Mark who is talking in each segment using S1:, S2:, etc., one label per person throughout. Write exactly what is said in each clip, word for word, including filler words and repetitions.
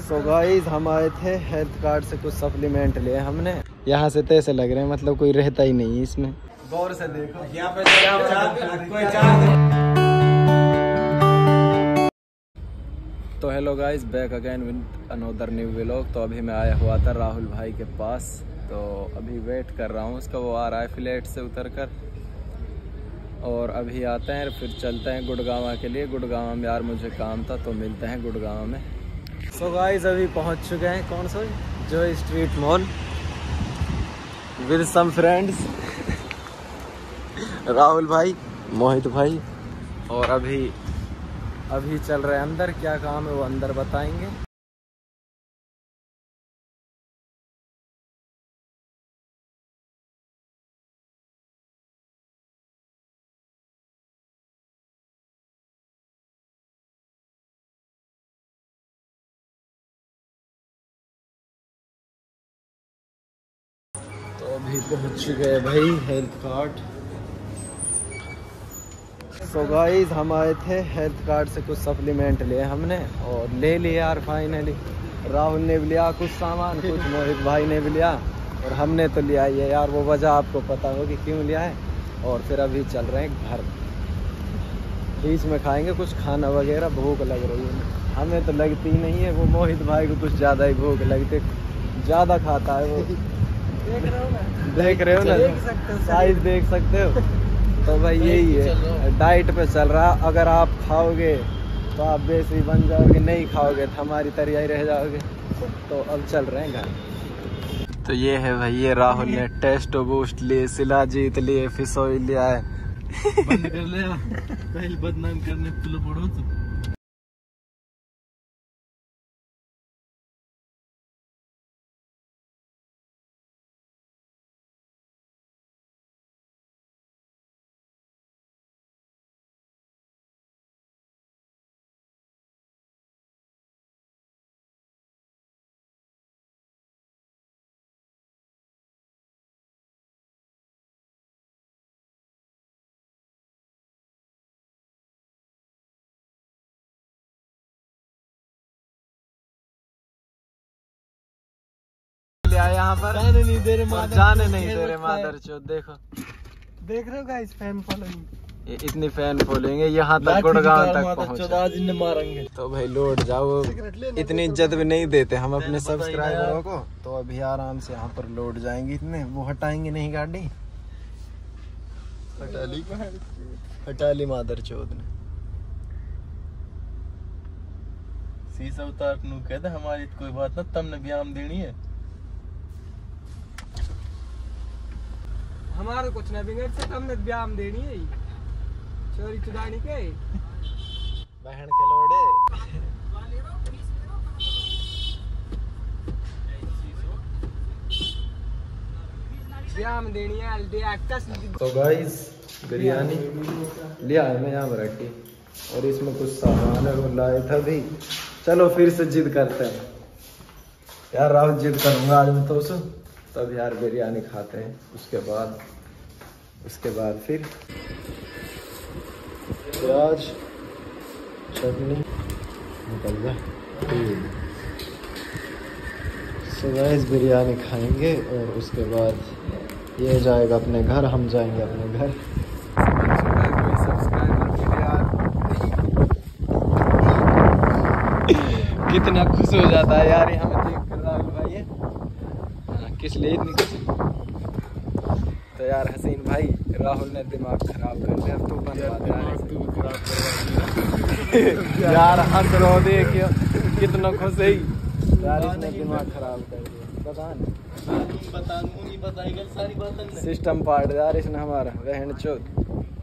S1: So guys हम आए थे हेल्थ कार्ड से कुछ सप्लीमेंट लिए हमने। यहाँ से तो ऐसे लग रहे हैं मतलब कोई रहता ही नहीं इसमें। गौर से देखो यहाँ पे कोई तो hello guys, back again with another new vlog. तो अभी मैं आया हुआ था राहुल भाई के पास, तो अभी वेट कर रहा हूँ उसका। वो आ रहा है फ्लैट से उतर कर और अभी आते हैं, फिर चलते हैं गुड़गांव के लिए। गुड़गांव में यार मुझे काम था, तो मिलते हैं गुड़गांव में। सो so गाइस अभी पहुंच चुके हैं कौन सा जो street mall with some friends Rahul भाई, मोहित भाई, और अभी अभी चल रहे हैं अंदर। क्या काम है वो अंदर बताएंगे। तो अभी पहुंच चुके हैं भाई हेल्थ कार्ड। सो गाइस हम आए थे हेल्थ कार्ड से कुछ सप्लीमेंट लिए हमने और ले लिए यार फाइनली। राहुल ने भी लिया कुछ सामान, कुछ मोहित भाई ने भी लिया और हमने तो लिया ही है यार। वो वजह आपको पता होगी क्यों लिया है। और फिर अभी चल रहे हैं घर, बीच में खाएंगे कुछ खाना वगैरह। भूख लग रही है, हमें तो लगती ही नहीं है। वो मोहित भाई को कुछ ज़्यादा ही भूख लगती, ज़्यादा खाता है वो। देख रहे हो ना, देख रहे हो ना, साइज देख सकते हो। तो भाई यही है, डाइट पे चल रहा। अगर आप खाओगे तो आप बेसी बन जाओगे, नहीं खाओगे तो हमारी तरह ही रह जाओगे। तो अब चल रहे हैं घर। तो ये है भाई, ये राहुल ने टेस्टो बूस्ट लिए, सिला जीत लिए, फिश ऑयल लिया है। बंद कर ले, पहले बदनाम करने तुलो पड़ो तो। यहाँ पर जाने नहीं दे रहे, जाने नहीं दे रहे मादर चौथ। देखो देख रहे हो गाइस, फैन फॉलोइंग, इतनी फैन फॉलोइंग है यहाँ तक, गुड़गांव तक पहुँचे। आज इन्हें मारेंगे तो भाई लौट जाओ। इतनी इज्जत भी नहीं देते हम अपने सब्सक्राइबरों को। तो अभी आराम से यहाँ पर लौट जाएंगे। इतने वो हटाएंगे नहीं गाड़ी, हटा ली हटा ली मादर चौथ ने। शीशा उतार नू कहते हमारी कोई बात ना, तुमने ब्याम देनी है।
S2: हमारे कुछ ना बिगड़ से हमने ब्याम देनी है, चोरी चुरानी के
S1: बहन के लोड़े।
S2: ब्याम देनी है।
S1: तो गाइस बिरयानी लिया है मैं यहाँ पर रखी, और इसमें कुछ सामान है वो लाए था भी। चलो फिर से जिद करते हैं यार, राहुल जिद करूंगा आज मैं तो उसे। तब यार बिरयानी खाते हैं, उसके बाद उसके बाद फिर प्याज चटनी निकल जाए। सो गाइस बिरयानी खाएंगे और उसके बाद ये जाएगा अपने घर, हम जाएंगे अपने घर। कितना खुश हो जाता है यार हमें देख कर राहुल भाई है। हाँ, किस लिए इतनी खुशी। तो यार हसीन भाई, राहुल ने दिमाग खराब कर दिया। तू बनवा यार, हंस रो देखियो कितना खुश है यार, इसने दिमाग खराब कर दिया। बता नहीं बताएगा सारी बातें, सिस्टम पार्ट यार इसने हमारा बहन चौथ।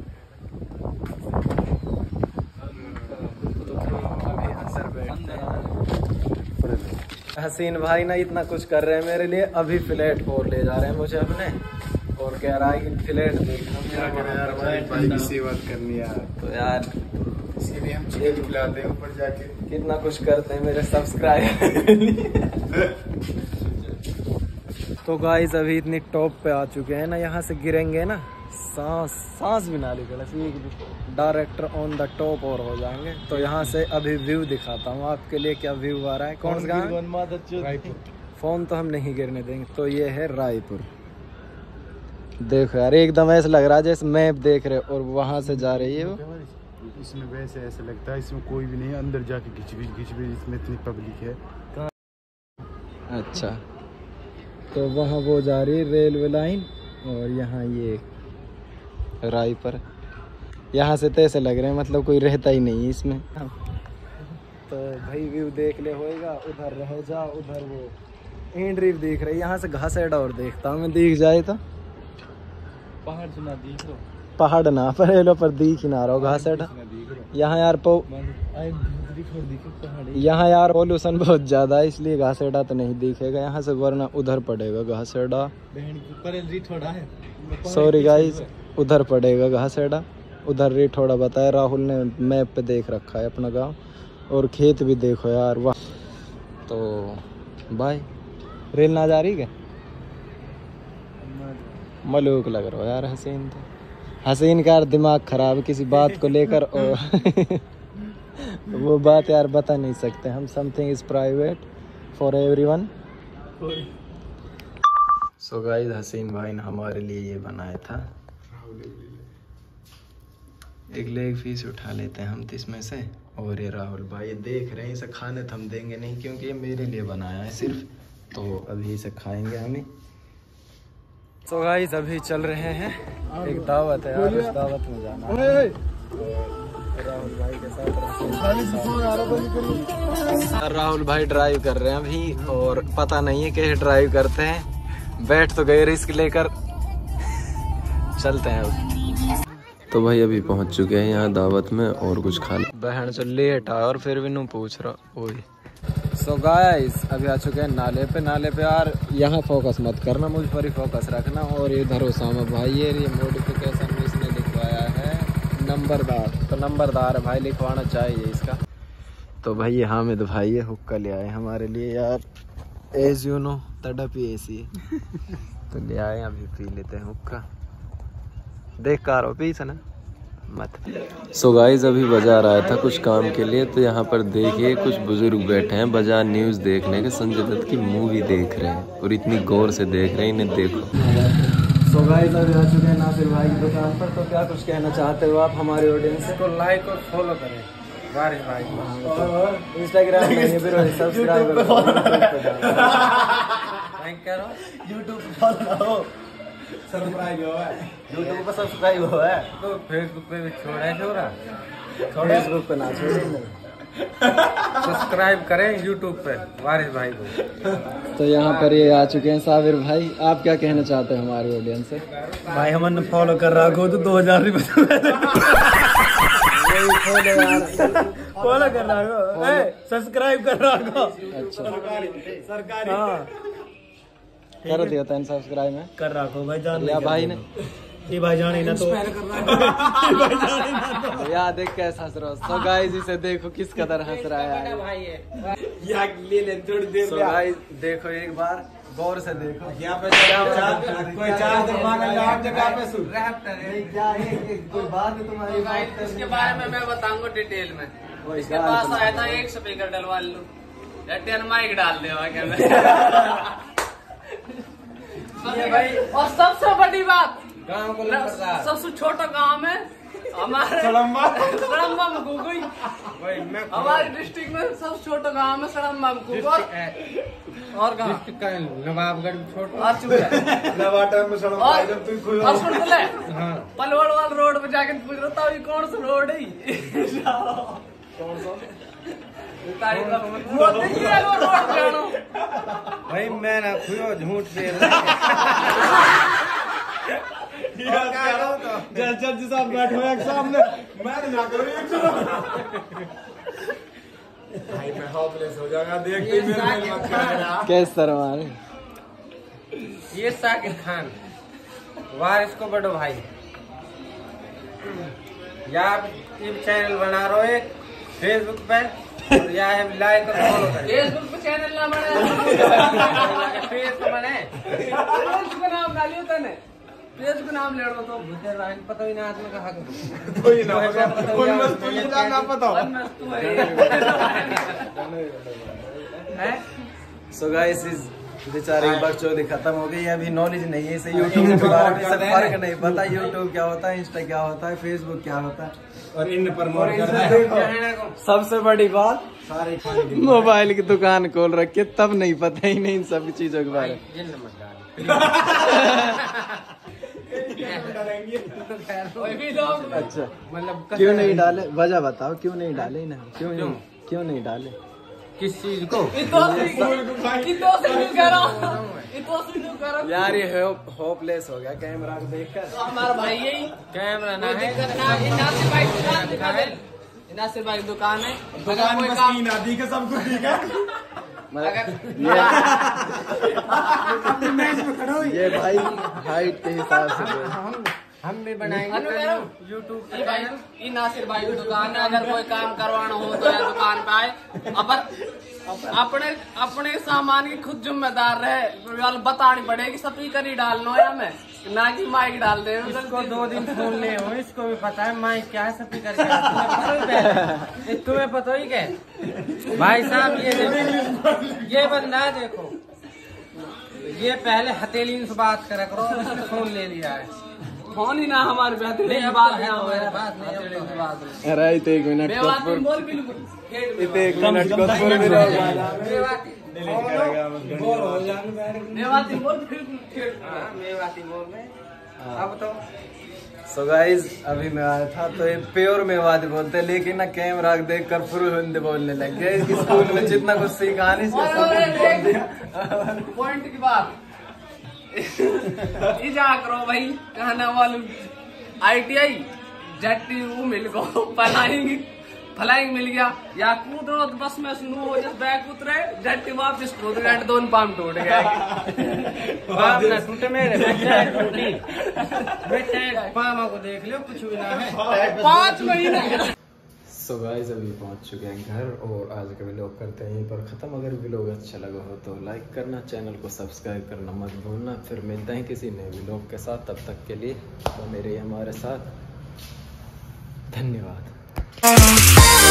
S1: हसीन भाई ना इतना कुछ कर रहे हैं मेरे लिए। अभी फ्लैट फोर ले जा रहे हैं मुझे अपने, और कह रहा है कि फ्लैट देखना यार भाई की सेवा करनी यार। तो यार इसीलिए हम चीज खिलाते हैं ऊपर जाके, कितना कुछ करते हैं मेरे सब्सक्राइबर। तो गाइस अभी इतनी टॉप पे आ चुके हैं ना, यहाँ से गिरेंगे ना सांस सांस भी ना निकले सीख भी। डायरेक्टर ऑन द टॉप और हो जाएंगे। तो यहाँ से अभी व्यू दिखाता हूँ आपके लिए, क्या व्यू आ रहा है। कौन सा गाँव? रायपुर। फोन तो हम नहीं गिरने देंगे। तो ये है रायपुर। देखो यार एकदम ऐसा लग रहा है जैसे मैप देख रहे और वहाँ से जा रही है वो।
S3: इसमें वैसे ऐसा लगता है इसमें कोई भी नहीं है, अंदर जाके घिचबी घिचबी इसमें इतनी पब्लिक है।
S1: अच्छा तो वहाँ वो जा रही है रेलवे लाइन और यहाँ ये रायपुर। यहाँ से तो ऐसे लग रहे हैं मतलब कोई रहता ही नहीं है इसमें। तो भाई व्यू देख ले होएगा। उधर रह जा, उधर वो एंड्रीव दिख रही है। यहाँ से घासेड़ा और देखता हूँ मैं, दिख जाए तो
S2: पहाड़ सुना दिख रहा,
S1: पहाड़ ना पर पर दिख ही ना रहा हो घासेड़ा। यहाँ यार पो यहाँ यार पोल्यूशन बहुत ज्यादा है इसलिए घासेड़ा तो नहीं दिखेगा यहाँ से, वरना उधर पड़ेगा घासेड़ा। सॉरी गाइस, उधर पड़ेगा घासेड़ा, उधर रे थोड़ा बताया राहुल ने मैप पे देख रखा है अपना गांव। और खेत भी देखो यार वाह। तो बाय। रेल ना जा रही क्या? मलूक लग रहा हो यार हसीन। तो हसीन का दिमाग खराब किसी बात को लेकर और वो बात यार बता नहीं सकते हम। Something is private for everyone. So guys Haseen भाई ने हमारे लिए ये बनाया था। एक लेग पीस उठा लेते हैं हम इसमें से। और ये राहुल भाई देख रहे हैं, इसे खाने तो हम देंगे नहीं क्योंकि ये मेरे लिए बनाया है सिर्फ। तो अभी इसे खाएंगे हमें। तो गाइस अभी चल रहे हैं, एक दावत है यार, उस दावत में जाना है। राहुल भाई के साथ राहुल भाई ड्राइव कर रहे हैं अभी और पता नहीं है कैसे ड्राइव करते हैं। बैठ तो गए रिस्क लेकर, चलते हैं अब। तो भाई अभी पहुंच चुके हैं यहाँ दावत में और कुछ खा ले। बहन चल लेट आया और फिर भी नू पूछ रहा वही। सो गाइस अभी आ चुके हैं नाले पे। नाले पे यार यहाँ फोकस मत करना, मुझ पर ही फोकस रखना। और इधर उसामा भाई ये मॉडिफिकेशन में इसने लिखवाया है नंबरदार। तो नंबरदार भाई लिखवाना चाहिए इसका। तो भाई ये हामिद भाई ये हुक्का ले आए हमारे लिए यार, एज यू नो तड़प ही ऐसी है। तो ले आए अभी पी लेते हैं हुक्का। देख कार हो पीस ना मत। सो गाइस अभी बाजार आया था कुछ काम के लिए। तो यहाँ पर देखिए कुछ बुजुर्ग बैठे हैं बाजार न्यूज देखने के, संजय दत्त की मूवी देख रहे हैं और इतनी गौर से देख रहे हैं, इन्हें देखो। सो गाइस अभी आ चुके हैं नासिर भाई की दुकान पर। तो क्या कुछ कहना चाहते हो आप हमारे ऑडियंस से?
S2: तो लाइक और फॉलो करें वारिस भाई को।
S1: इंस्टाग्राम में फिर सब्सक्राइब
S2: करो,
S1: यूट्यूब पे फॉलो सब्सक्राइब हो है, यूट्यूब पर सब्सक्राइब हो है,
S2: तो फेसबुक पे भी छोड़ा छोरा
S1: फेसबुक पे ना छोड़े,
S2: सब्सक्राइब करें यूट्यूब पे वारिस भाई को।
S1: तो यहाँ पर ये आ चुके हैं साबिर भाई, आप क्या कहना चाहते हैं हमारे ऑडियंस से?
S2: भाई हमने फॉलो कर रहा हो तो दो हजार रुपये फॉलो कर रहा हो, सब्सक्राइब कर रहा हो।
S1: अच्छा
S2: सरकारी हाँ
S1: कर दिया था सब्सक्राइब में
S2: कर रहा हो भाई जान
S1: या भाई ने
S2: ये भाई जाने ना तो
S1: यार देख कैसे हंस रहा। सो गाइस इसे देखो किस कदर हंस रहा है भाई है।
S2: या ले ले थोड़ी देर।
S1: सो गाइस देखो एक बार गौर से देखो,
S2: यहाँ पे कोई चार मांगेगा हर जगह पे सुन
S1: क्या है कोई बात है तुम्हारी बात
S4: इसके बारे में मैं बताऊंगा डिटेल में। इसके पास आया था एक स्पीकर डलवा लो या टेन माइक डाल दे भाई। और सबसे बड़ी बात
S2: गाँव को
S4: सबसे छोटा गांव में हमारे सड़म्बा में गुगुई हमारे डिस्ट्रिक्ट में सबसे छोटा गांव में सड़म्बा में गुगुई और
S2: नवाबगढ़ छोटा
S4: और चुप है
S3: नवाटा में सड़म्बा
S4: और सुन ले पलवल वाला रोड पे जाके पूछ रहा था कौन सा रोड है कौन सा
S2: भाई मैं ना खुयो झूठ पे जज साहब बैठे हुए सामने मैं ना करूँ भाई मैं हॉपलेस हो जाऊंगा देख के मेरे मत करना।
S1: कैसे सर हमारे
S2: ये साकिब खान वारिस को बड़ो भाई यार ये चैनल बना रहे हो एक फेसबुक पे या लाइक और फॉलो करें।
S4: फेसबुक पे चैनल ना बने
S2: फेस पे बने
S4: नाम डालियो तने पेज का नाम ले रहा तो
S2: पता ही ना आदमी कहा
S3: कोई ना कोई वस्तु ही ना पता
S2: है।
S1: सो गाइस इस बेचारे की बकचोदी खत्म हो गई। अभी नॉलेज नहीं है इसे यूट्यूब के बारे में, सब फर्क नहीं पता। यूट्यूब क्या होता है, इंस्टा क्या होता है, फेसबुक क्या होता है,
S3: और इन प्रमोट कर रहा है।
S1: सबसे बड़ी बात मोबाइल की दुकान खोल रखी है, तब नहीं पता ही नहीं इन सब चीजों के बारे में। अच्छा
S2: मतलब
S1: क्यों नहीं डाले, वजह बताओ क्यों नहीं डाले ना, क्यों नहीं क्यों नहीं डाले
S2: किस चीज को?
S1: यार ये होपलेस हो गया कैमरा को देखकर।
S4: हमारा भाई यही
S2: कैमरा ना है,
S4: नासिर भाई दुकान है, नासिर भाई दुकान है,
S3: दुकान में मशीन आदि का सब कुछ ठीक है।
S1: ये ये भाई हाइट के हिसाब से
S2: हम भी बनाएंगे यूट्यूब
S4: ये भाई ये नासिर भाई की दुकान है। अगर कोई काम करवाना हो तो यार दुकान पे आए, अपन अपने अपने सामान की खुद जिम्मेदार रहे, बतानी पड़ेगी स्पीकर ही डालना है हमें, ना कि माइक डाल दे।
S2: इसको दो दिन फोन ले हो, इसको भी पता है माइक क्या है, स्पीकर क्या है, तुम्हें पता ही क्या है भाई साहब। ये देखो ये बंदा है, देखो ये पहले हथेली से बात करा करो, उसने फोन ले लिया है।
S4: फोन ही ना हमारे बेहतर बात ना हो, बात नहीं।
S1: अरे इत एक मिनट
S4: बेवाती बोल बिल्कुल
S1: इत एक मिनट को बोल भी रहा
S4: बेवाती बोल बिल्कुल
S2: मेवाती बोल रहे। अब तो
S1: सो गाइस अभी मैं आया था तो ये प्योर मेवाती बोलते हैं, लेकिन ना कैमरा देख कर फुल हिंदी बोलने लग गए। स्कूल में जितना कुछ सीखा नहीं
S4: पॉइंट की बात जा करो भाई, कहना वालू आई टी आई जट्टी वो मिल गो पलाएंगी फलाइंग मिल गया, या कूद रहो तो बस में सुनो हो जब बैग उतरे जट्टी वापस कूद गए, दोनों पाम टूट गए।
S2: बाप ना टूटे मेरे बेटा टूटी, बेटा पामा को देख लो कुछ भी ना है।
S4: पाँच महीने।
S1: सो गाइस अभी पहुंच चुके हैं घर और आज का व्लॉग करते हैं यहीं पर ख़त्म। अगर व्लॉग अच्छा लगा हो तो लाइक करना, चैनल को सब्सक्राइब करना मत भूलना। फिर मिलते हैं किसी नए व्लॉग के साथ, तब तक के लिए तो मेरे हमारे साथ धन्यवाद।